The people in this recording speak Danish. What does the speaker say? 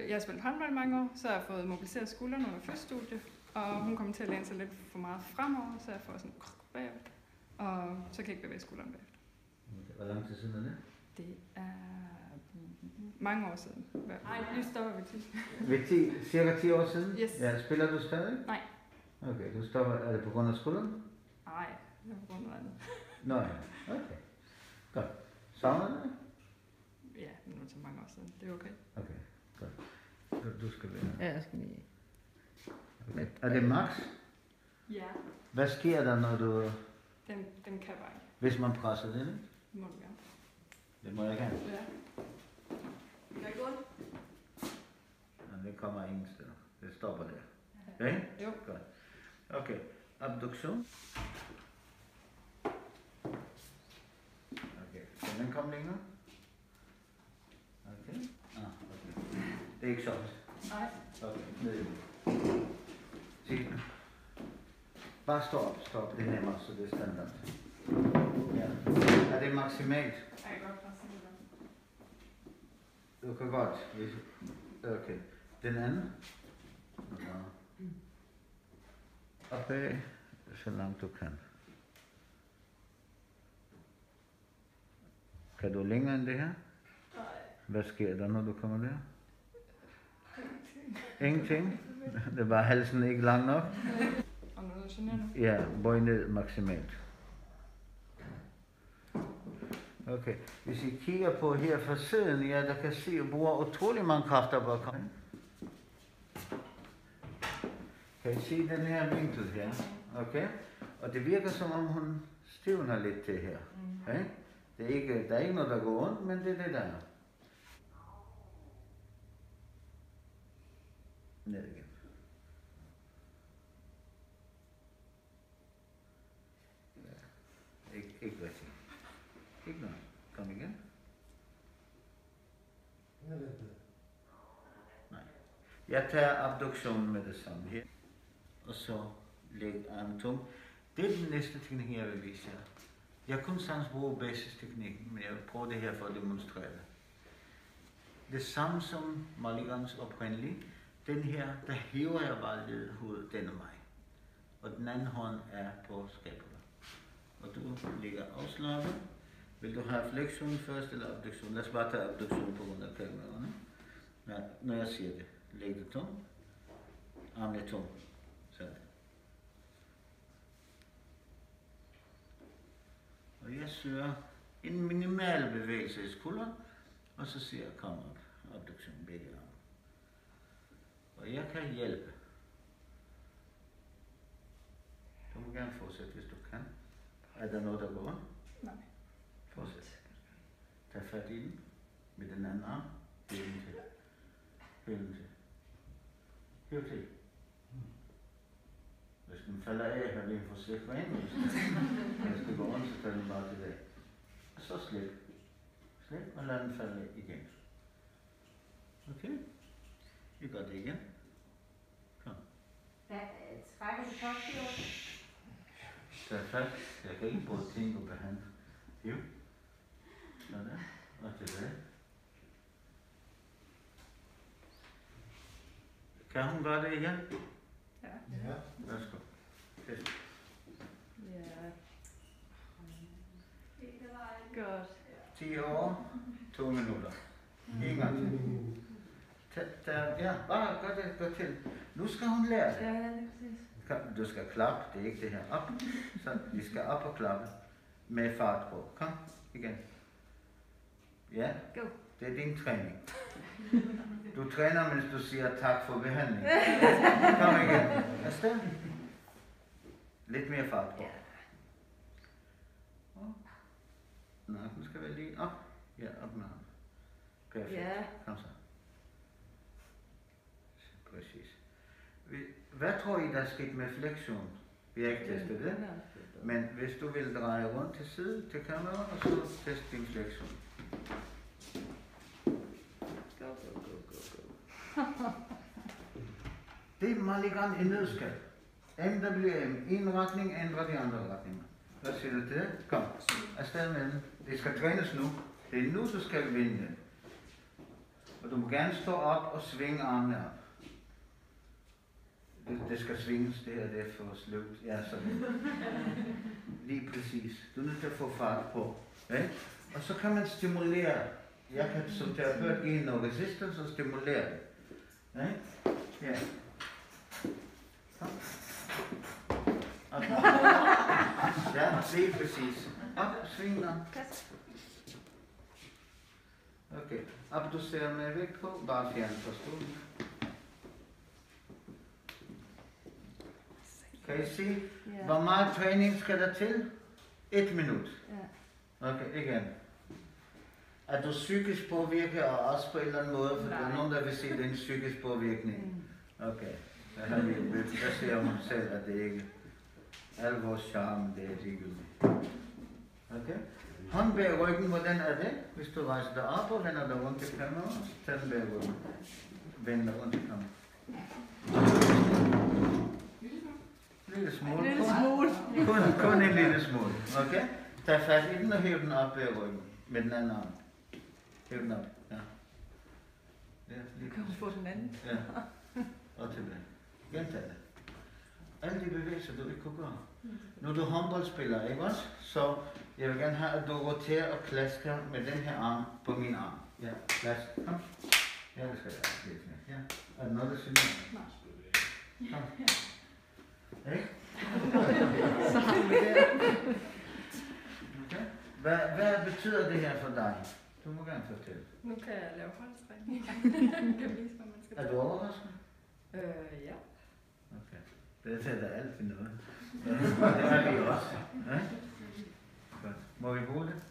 Jeg har spillet handball i mange år, så har jeg fået mobiliseret skuldrene under første studie, og hun kommer til at læne sig lidt for meget fremover, så jeg får sådan bagud, og så kan jeg ikke bevæge skuldrene bagefter. Hvor lang tid siden er det? Det er mange år siden. Nej, nu stopper vi 10. Ved 10, cirka 10 år siden? Yes. Ja, spiller du stadig? Nej. Okay, du stopper, er det på grund af skulderen? Nej, det er på grund af andet. Nå ja, okay. Godt. Savner du det? Ja, nu er det så mange år siden. Det er okay. Okay, godt. Du skal være. Ja, jeg skal lige. Okay. Er det max? Ja. Hvad sker der, når du... Den kan bare ikke. Hvis man presser det, ikke? Det må du gerne. Det må jeg gerne. Ja. Kan jeg gå? Ja, det kommer ingen steder. Det stopper der. Ja. Okay? Jo. Godt. Okay. Abduktion. Okay. Kan den komme længere? Okay. Okay. Det er ikke sådan. Nej. Okay. Ned. Se. Bare stop. Det er nemmere, så det er standard. Ja. Er det maksimalt? Jeg kan godt presse det. Du kan godt. Okay. Den anden? Opad, så langt du kan. Kan du længere end det her? Nej. Hvad sker der, når du kommer der? Ingenting? Det var halsen ikke lang nok? Og noget generende? Ja, bøj ned maksimalt. Okay, hvis I kigger på her fra siden, ja, der kan se, at jeg bruger utrolig mange kræfter på at komme. Kan I se den her vinkel her? Okay? Og det virker som om hun stivner lidt til her. Okay? Det er ikke, der er ikke noget, der går ondt, men det er det, der er. Ned igen. Ja. Ikke rigtig. Ikke noget. Kom igen. Nej. Jeg tager abduktionen med det samme her. Og så læg armen tung. Det er den næste teknik, jeg vil vise jer. Jeg kunne sagtens bruge basisteknikken, men jeg vil prøve det her for at demonstrere det. Det samme som Mulligans oprindelige. Den her, der hæver jeg bare ledhovedet denne vej. Og den anden hånd er på skabet. Og du ligger afslappet. Vil du have flektion først eller abduktion? Lad os bare tage abduktion på grund af kameraerne. Ja, når jeg siger det. Læg det tung. Armen er tung. Sådan. Og jeg søger en minimal bevægelse i skulderen, og så siger jeg, kom op. Abduktion begge arme. Og jeg kan hjælpe. Du må gerne fortsætte, hvis du kan. Er der noget, der går ondt? Nej. Fortsæt. Tag fat i den med den anden arm. Hæv den til. Hæv den til. Hæv til. Hvis den falder af, har vi en forsikring. Hvis det går ondt, så falder den bare tilbage. Og så slip. Slip og lad den falde igen. Okay? Vi gør det igen. Kom. Trækker du topfjord? Tag fat. Jeg kan ikke bruge ting på hand. Jo. Sådan. Og tilbage. Kan hun gøre det igen? Ja. Ja. Værsgo. Test. Ja. Godt. 10 år, 2 minutter. En gang til. Ja, bare gør til. Nu skal hun lære det. Ja, det er præcis. Du skal klappe, det er ikke det her. Op. Så vi skal op og klappe. Med fart på. Kom, igen. Ja, Go. det er din træning. Du træner, mens du siger tak for behandling. Kom igen. Afsted. Lidt mere fart på. Nakken skal være lige op. Ja, op med armen. Perfekt. Ja. Kom så. Præcis. Hvad tror I, der er sket med flektion? Vi har ikke testet det. Men hvis du vil dreje rundt til side til kameraet, og så test din flektion. Go. Det er Mulligan i nødskal. SMWAM. En retning ændrer de andre retninger. Hvad siger du til det? Kom. Afsted med den. Det skal trænes nu. Det er nu, du skal vinde. Og du må gerne stå op og svinge armene op. Det skal svinges, det her det er for sløvt. Ja, sådan. Lige præcis. Du er nødt til at få fart på. Okay? Og så kan man stimulere. Jeg kan som terapeut give noget resistance og stimulere det. Okay? Ja. Kom. Op. Ja, lige præcis. Op, sving op. Okay. Abducer med vægt på, bare fjern fra stolen. Kan I se, hvor meget træning skal der til? 1 minut. Okay, igen. Er du psykisk påvirket og også på en eller anden måde, for der er nogen, der vil se, den psykisk påvirkning? Okay, der siger hun selv, at det ikke al vores charme, det er ligegyldigt. Okay? Hånd bag ryggen, hvordan er det? Hvis du rejser dig op og vender dig rundt i kameraet, tag den bag ryggen. Vend dig rundt i kameraet. Lille smule. Kun en lille smule. Okay? Tag fat i den og hæv den op bag ryggen. Med den anden arm. Hæv den op. Ja. Kan du få den anden? Ja. Og tilbage. Gentag det. Alle de bevægelser, du ikke kunne gøre. Nu er du håndboldspiller, ikke også? Så jeg vil gerne have, at du roterer og klasker med den her arm på min arm. Ja, klask. Kom. Ja, det skal jeg. Ja. Er det noget, der synes? Kom. Ikke? Så har vi det. Okay. Hvad betyder det her for dig? Du må gerne fortælle. Nu kan jeg lave holdstrækning. Kan vise, hvad man skal. Er du overrasket? Ja. Okay. Det er da altid noget. Det er vi også. Ja? Godt. Må vi bruge det?